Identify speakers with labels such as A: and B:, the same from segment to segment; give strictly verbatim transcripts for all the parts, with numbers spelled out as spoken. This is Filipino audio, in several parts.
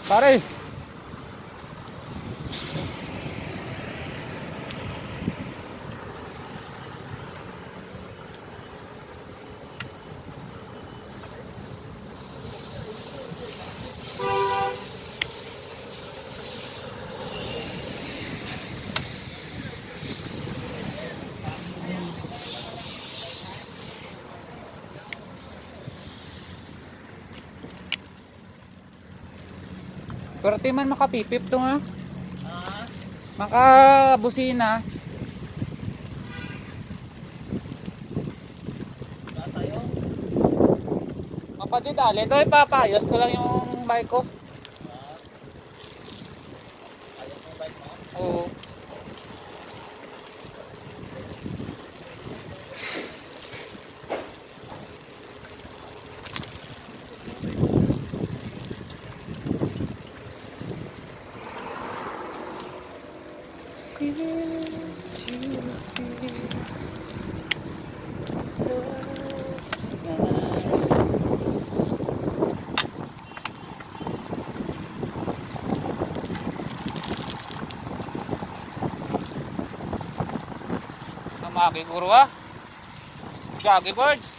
A: Pare. Pero di man makapipip to nga.
B: Ah,
A: Makabusina.
B: ba tayo?
A: Kapatid, dali. Ito ipapayos ko lang yung bike ko.
B: Ah, ayos mo bike mo?
A: Oo. Namagi kurwa. Jaggy birds.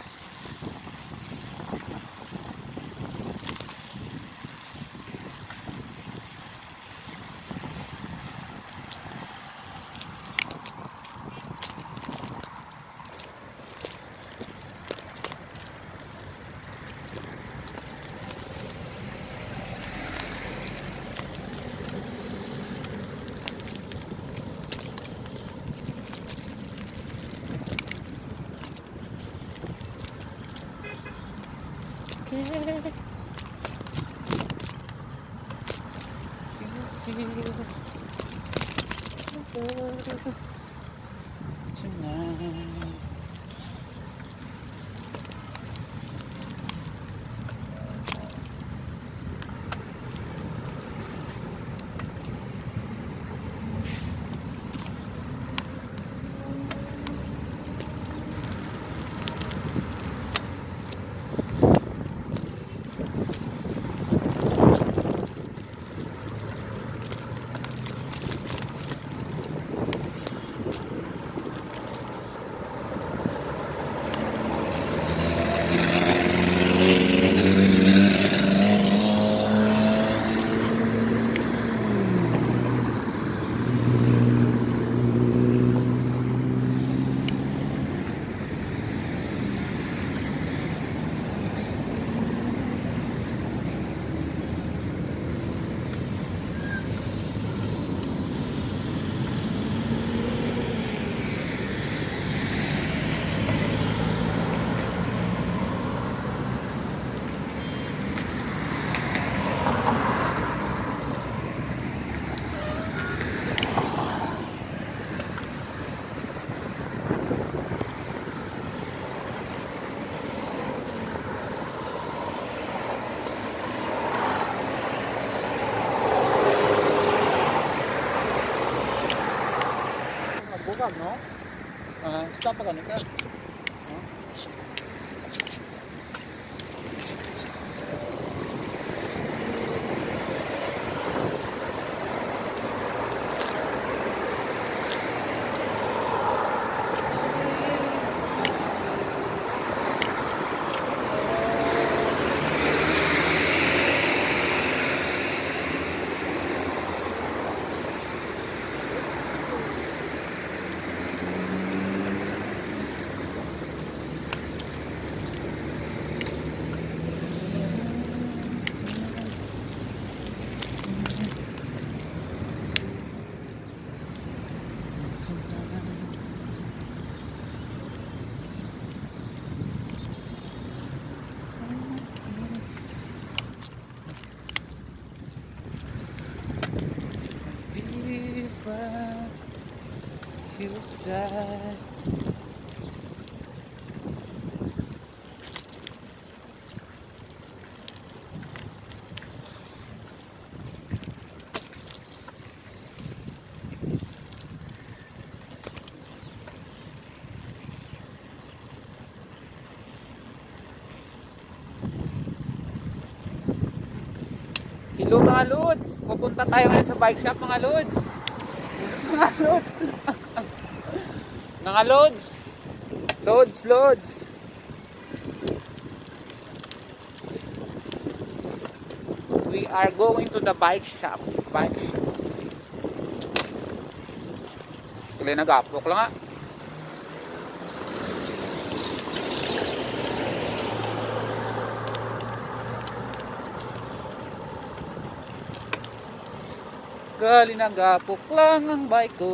A: Tonight.
B: Bukan, no?
A: Ah,
B: Stop pa ganito.
A: Hillside. Hello mga lods, pupunta tayo ngayon sa bike shop mga lods. Mga lods. Mga lods. Lods, lods. We are going to the bike shop. Bike shop. Tuloy nag-upload lang nga. Gali nag-upload lang ang bike ko.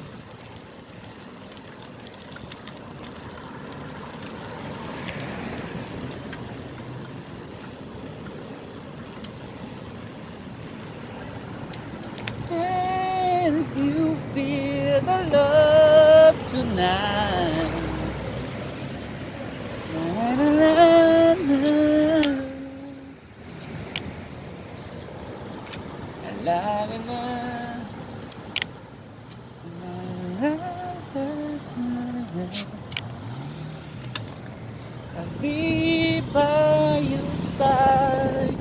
A: And you feel the love tonight. Na, na, na, na. Alam mo I'll be by your side.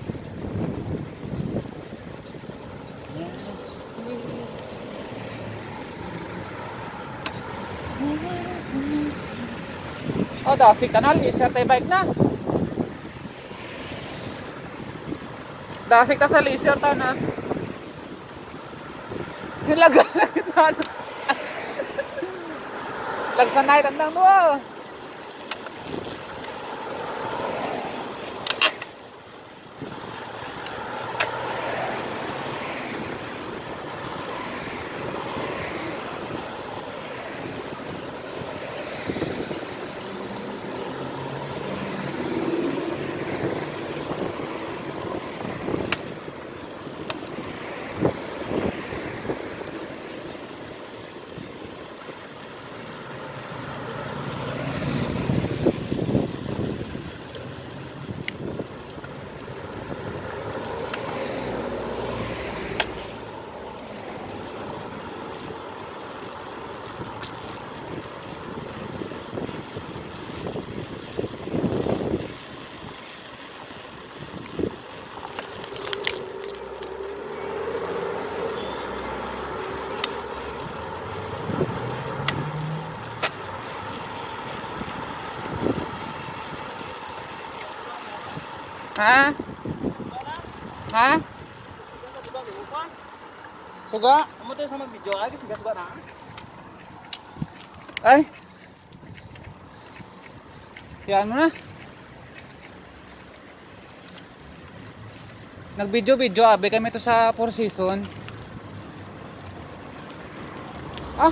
A: Oh, dasig kanal, isert ay bike na. Dasig ta sa laser ta na. Hilaga na ito. Lagsanay tandang mo. Ha? Ha? Suga?
B: Amo tayo sa mag-video ay kasi suga na.
A: Ay. Yan mo na. Nag-video-video abe kami to sa Four Season. Ah.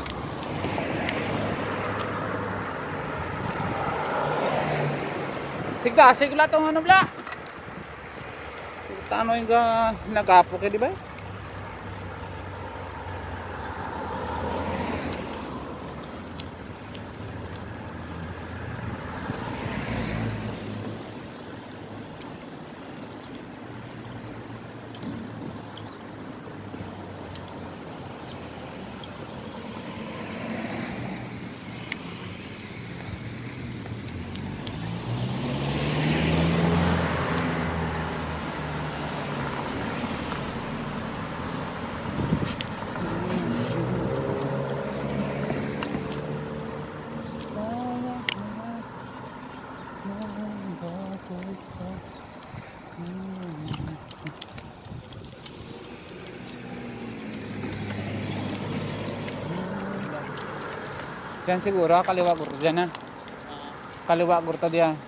A: Sigda, sigla tong ano bla. Tano yung uh, nag-apo ka, di ba? Diyan siguro, kaliwa gurta dyan na. Kaliwa gurta diyan.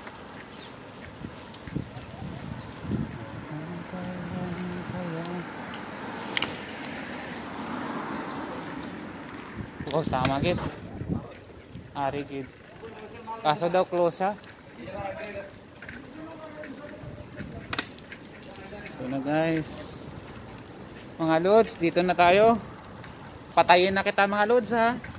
A: Oh, tama gid. Ari gid. Kaso daw close ha. Ito na guys. Mga lods, dito na tayo. Patayin na kita mga lods ha.